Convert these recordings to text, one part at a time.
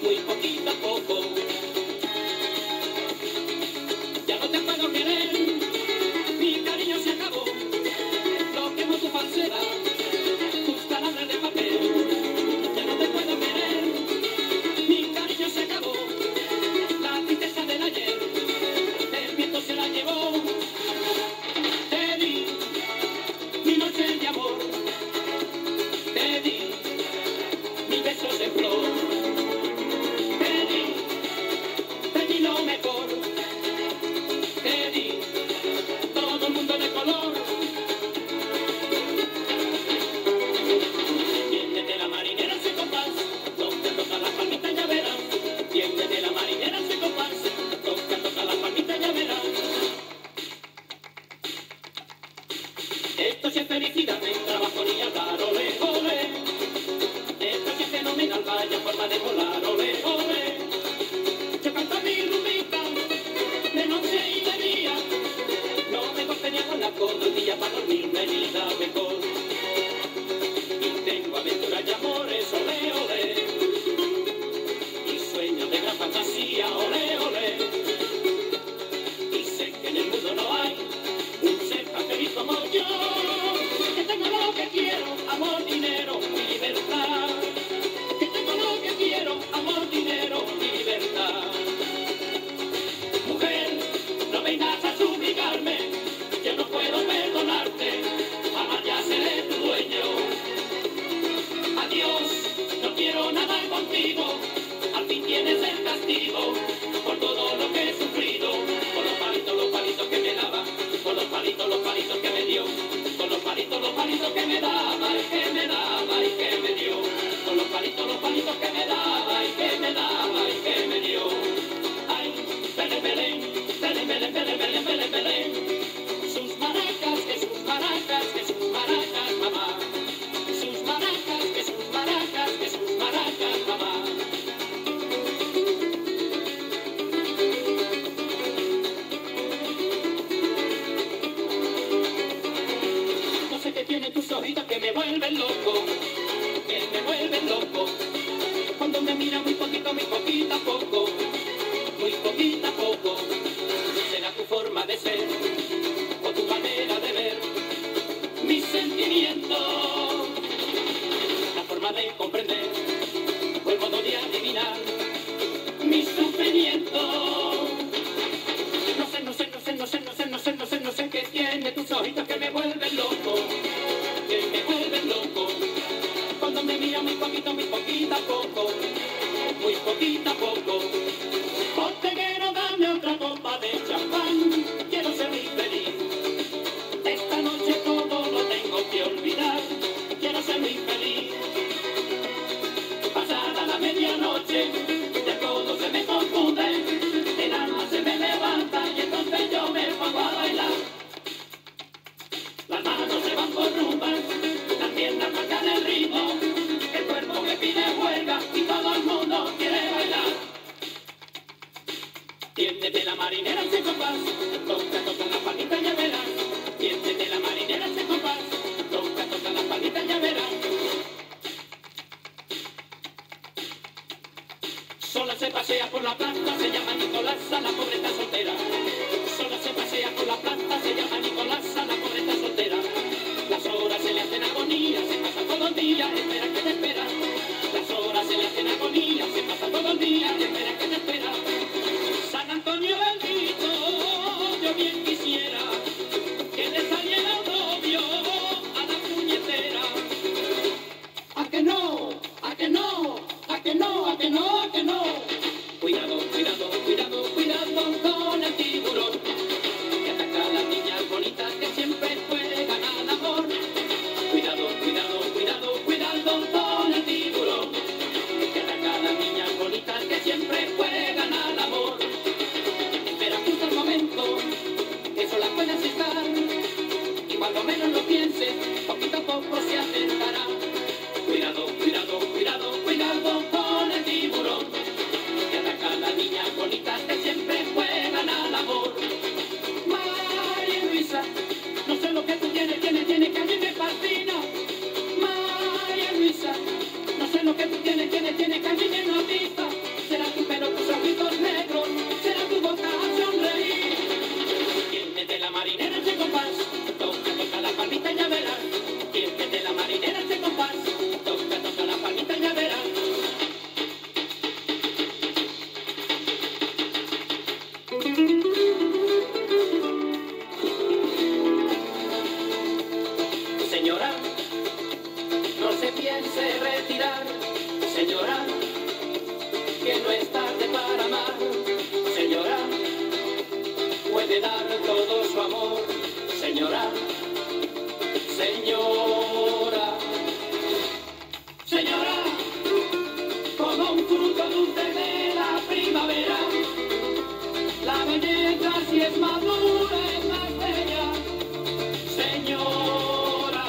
muy poquito a poco. Ya no te puedo querer, mi cariño se acabó. Lo quemo tu falsedad, tus palabras de papel. Ya no te puedo querer, mi cariño se acabó. La tristeza del ayer, el viento se la llevó. Te di mi noche de amor, te di mis besos de flor, te di lo mejor, te di todo el mundo de color. Tiéndete la marinera ese compás, toca, toca la palmita ya verás. Tiéndete la marinera ese compás, toca, toca la palmita ya verás. Esto sí es felicidad, en trabajo ni hablar, ole, ole. Esto sí es fenomenal, vaya forma de volar, ole, ole. Yo canto mi rumbita, de noche y de día. No me costeña con la cola el día para dormirme ni la mejor. Y tengo aventuras y amores, ole, ole. Y sueños de gran fantasía, ole, ole. Y sé que en el mundo no hay un ser tan feliz como yo. Que tengo lo que quiero, amor, dinero y libertad. Que tengo lo que quiero, amor, dinero y libertad. Mujer, no vengas a suplicarme, yo no puedo perdonarte, jamás ya seré tu dueño. Adiós, no quiero nada contigo, al fin tienes el castigo por todo lo que he sufrido, por los palitos que me daba, por los palitos que me dio, por los palitos que me daba y que me daba y que me dio, por los palitos que me daba y que me daba y que me dio. Ay, Belén, Belén, Belén, Belén, Belén, Belén, Belén, Belén. Sus maracas, que sus maracas, que sus maracas, mamá. Sus maracas, que sus maracas, que sus maracas, mamá. No sé qué tienen tus ojitos que me vuelven loco, que me vuelven loco. Cuando me mira muy poquito a poco, muy poquito a poco. Será tu forma de ser o tu manera de ver mis sentimientos, la forma de comprender o el modo de adivinar mis sufrimientos. No sé qué tiene tus ojitos que me vuelven loco, que me vuelven loco. Cuando me mira muy poquito a poco, muy poquito a poco. Botellero, dame otra copa de champán, quiero ser muy feliz. Esta noche todo lo tengo que olvidar, quiero ser muy feliz. Pasada la medianoche, ya todo se me confunde, el alma se me levanta y entonces yo me pongo a bailar. Las manos se van por rumba, las piernas marcan el ritmo, el cuerpo me pide huelga y todo el mundo quiere bailar. Tiéndete la marinera ese compás, toca, toca la palmita ya verás. Tiéndete la marinera ese compás, toca, toca la palmita ya verás. Sola se pasea por la plaza, se llama Nicolasa, la pobre está soltera. Sola se pasea por la plaza, se llama Nicolasa, la pobre está soltera. Las horas se le hacen agonía, se pasa todo el día, espera que te espera. Las horas se le hacen agonía, se pasa todo el día, espera que te espera. San Antonio bendito, yo bien quisiera que le saliera un novio a la puñetera. ¿A que no? ¿A que no? ¿A que no? ¿A que no? ¿A que no? Cuidado, cuidado, cuidado, cuidado con el tiburón, que ataca a las niñas bonitas que siempre juegan al amor. Cuidado, cuidado, cuidado, cuidado con el tiburón, que ataca a las niñas quiere dar todo su amor, señora, señora, señora, como un fruto dulce de la primavera, la belleza si es madura es más bella, señora.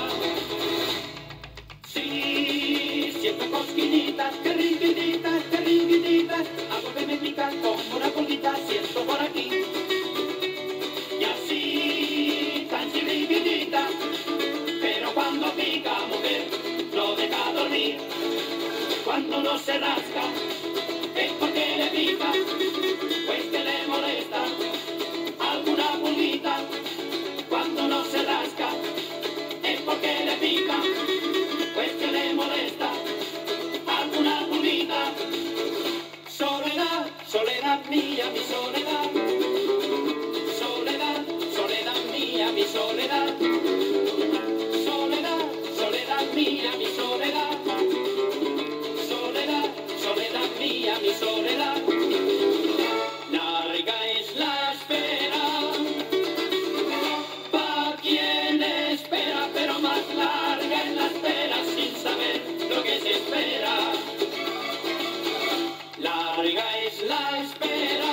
Sí, siento cosquillitas, que ringuiditas, algo que me pica como una pulguita, siento por aquí. Y así, tan chiquitita, pero cuando pica, mujer, no deja dormir. Cuando no se rasca, es porque le pica, pues que le molesta alguna pulguita. Cuando no se rasca, es porque le pica, pues que le molesta alguna pulguita. Soledad, soledad mía, mi soledad. Soledad, soledad mía, mi soledad. Soledad, soledad mía, mi soledad. Soledad, soledad mía, mi soledad. Larga es la espera, pa' quien espera, pero más larga es la espera sin saber lo que se espera. Larga es la espera,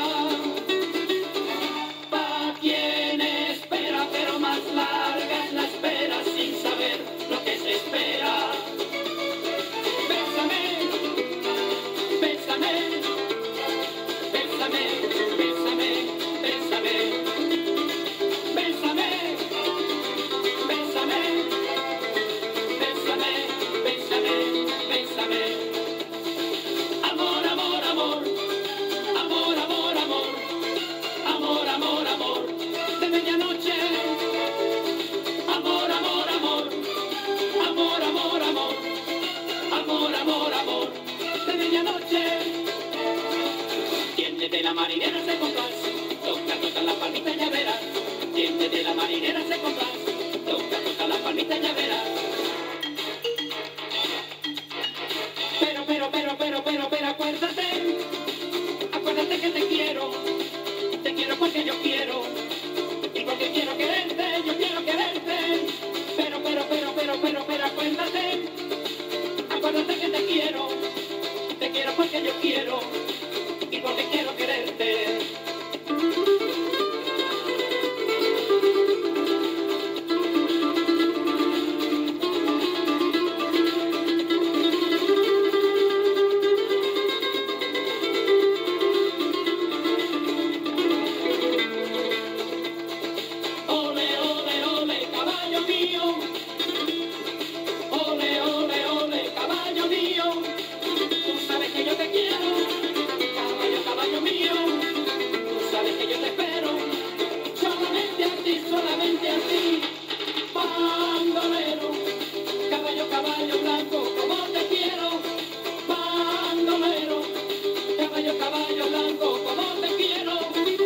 pa' quien espera, pero más larga es la espera sin saber lo que se espera. Bésame, bésame, bésame, bésame, bésame, bésame, bésame, bésame, bésame, bésame. Amor, amor, amor, amor, amor, amor, amor, amor, amor, de medianoche. Amor, amor, amor, amor, amor, amor, amor, amor, amor, de medianoche. Tiéndete la marinera, se compás, toca, toca la palmita, ya verás. Tiéndete la marinera, se compás, toca, toca la palmita, ya verás. Pero, acuérdate que te quiero porque yo quiero, y porque quiero quererte, yo quiero quererte. Pero, acuérdate que te quiero porque yo quiero, y porque quiero quererte. Solamente a ti, bandolero, caballo, caballo blanco, como te quiero, bandolero, caballo, caballo blanco, como te quiero.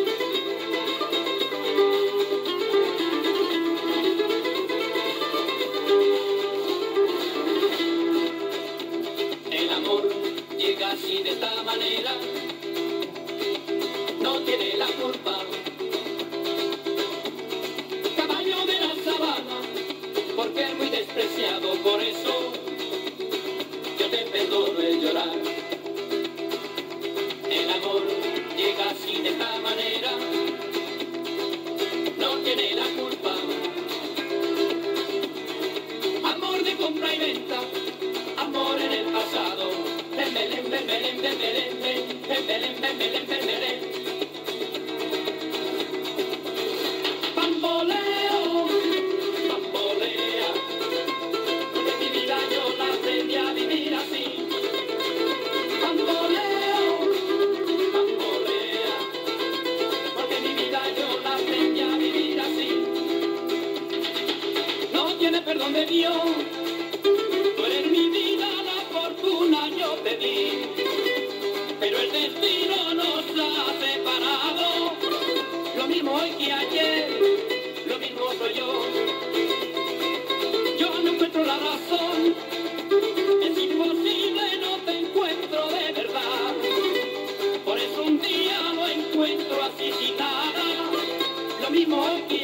El amor llega así de esta manera, no tiene la culpa. Porque es muy despreciado, por eso yo te perdono el llorar. El amor llega así de esta manera, no tiene la culpa. Amor de compra y venta, amor en el pasado. Bembelén, bembelén, bembelén, bembelén, bembelén, bembelén. Perdón de Dios, tú eres mi vida, la fortuna yo te di, pero el destino nos ha separado, lo mismo hoy que ayer, lo mismo soy yo. Yo no encuentro la razón, es imposible, no te encuentro de verdad, por eso un día lo encuentro así sin nada, lo primo